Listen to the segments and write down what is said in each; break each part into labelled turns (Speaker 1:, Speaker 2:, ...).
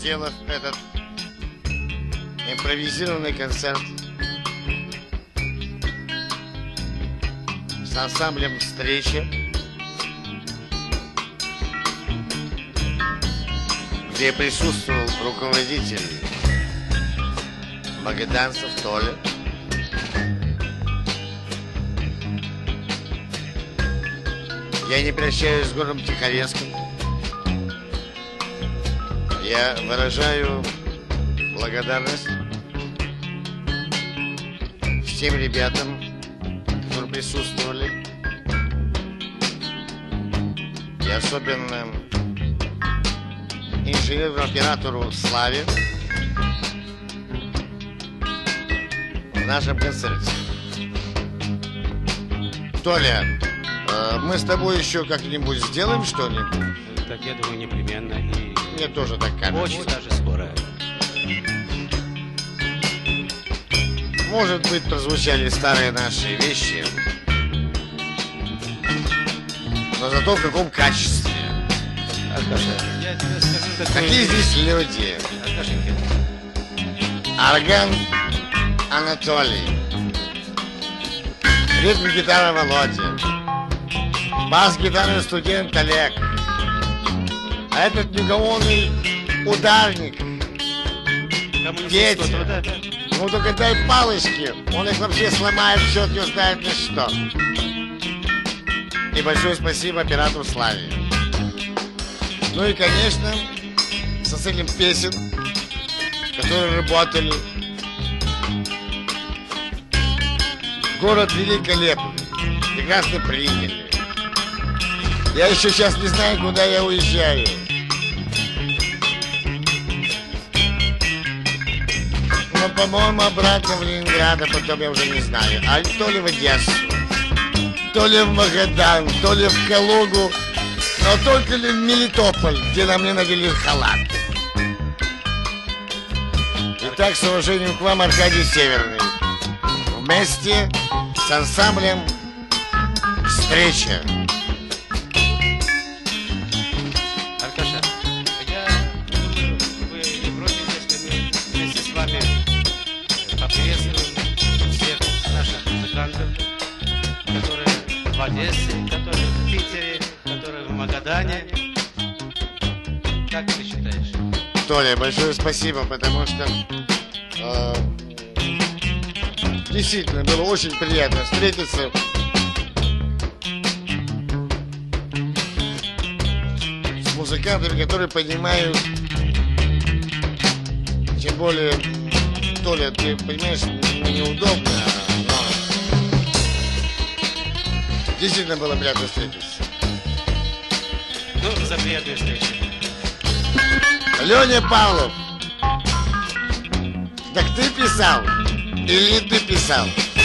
Speaker 1: сделав этот импровизированный концерт с ансамблем «Встреча», где присутствовал руководитель магаданцев Толя. Я не прощаюсь с городом Тихорецком. Я выражаю благодарность всем ребятам, которые присутствовали, и особенно инженеру-оператору Славе в нашем концерте. Толя, мы с тобой еще как-нибудь сделаем что-нибудь?
Speaker 2: Так, я думаю, непременно. И
Speaker 1: мне тоже так кажется.
Speaker 2: очень даже скоро.
Speaker 1: Может быть, прозвучали старые наши вещи, но зато в каком качестве.
Speaker 2: Аркаша, я тебе скажу такое...
Speaker 1: Какие здесь люди?
Speaker 2: Аркашенька.
Speaker 1: Орган Анатолий, ритм-гитара Володя, бас-гитара студент Олег, а этот неугомонный ударник Петя.
Speaker 2: Да.
Speaker 1: Ну только дай палочки, он их вообще сломает, черт не знает на что. И большое спасибо оператору Славе. Ну и, конечно, составителям песен, которые работали. Город великолепный, прекрасно приняли. Я еще сейчас не знаю, куда я уезжаю. Но, по-моему, обратно в Ленинград, а потом я уже не знаю. А то ли в Одессу, то ли в Магадан, то ли в Калугу, но только ли в Мелитополь, где на мне надели халат. Итак, с уважением к вам, Аркадий Северный. Вместе с ансамблем «Встреча».
Speaker 2: Аркаша, я думаю, вы не против, если мы вместе с вами поприветствуем всех наших музыкантов, которые в Одессе, которые в Питере, которые в Магадане. Как ты считаешь?
Speaker 1: Толя, большое спасибо, потому что действительно было очень приятно встретиться с музыкантами, которые понимают, тем более, Толя, ты понимаешь, мне неудобно, но действительно было приятно встретиться.
Speaker 2: Ну, за приятную встречу.
Speaker 1: Леня Павлов, так ты писал или не ты писал?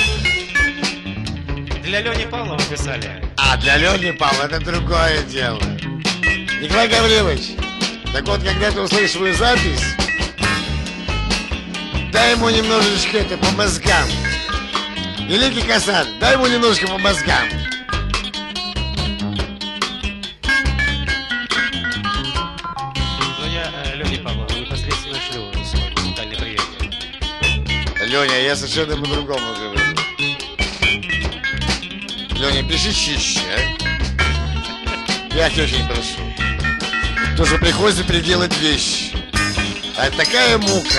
Speaker 2: Для Лени Павлова писали.
Speaker 1: А для Лени Павлова это другое дело. Николай Гаврилович, так вот, когда ты услышишь свою запись, дай ему немножечко это по мозгам. Великий Касан, дай ему немножко по мозгам.
Speaker 2: Лени Павлова непосредственно шлю свой музыкальный привет.
Speaker 1: Леня, я совершенно по-другому говорю. Леня, пиши чище, а? Я тебя очень прошу. То, что приходится переделать вещи. А это такая мука.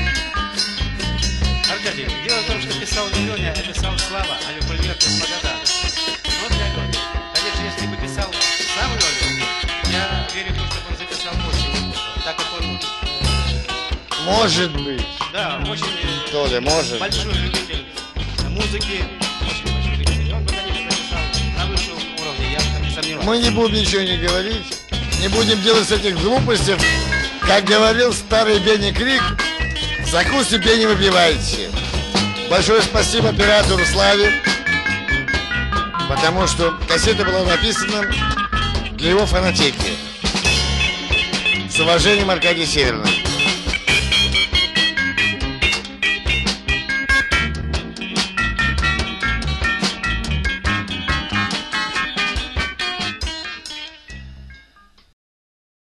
Speaker 2: Аркадий, дело в том, что писал не Леня, а писал Слава, а Любовь из Магадана. Но для Лени. Конечно, если бы писал сам Леня, я верю в то, что он записал очень неплохо. Так как он...
Speaker 1: Может быть.
Speaker 2: Да, очень...
Speaker 1: Толя, может.
Speaker 2: Большой любитель музыки. Очень большой любитель. Он бы, конечно, записал на высшем уровне, я не сомневаюсь.
Speaker 1: Мы не будем ничего не говорить. Не будем делать с этих глупостей. Как говорил старый Бенни Крик, закуси себе не выпивайте. Большое спасибо оператору Славе, потому что кассета была написана для его фонотеки. С уважением, Аркадий Северный.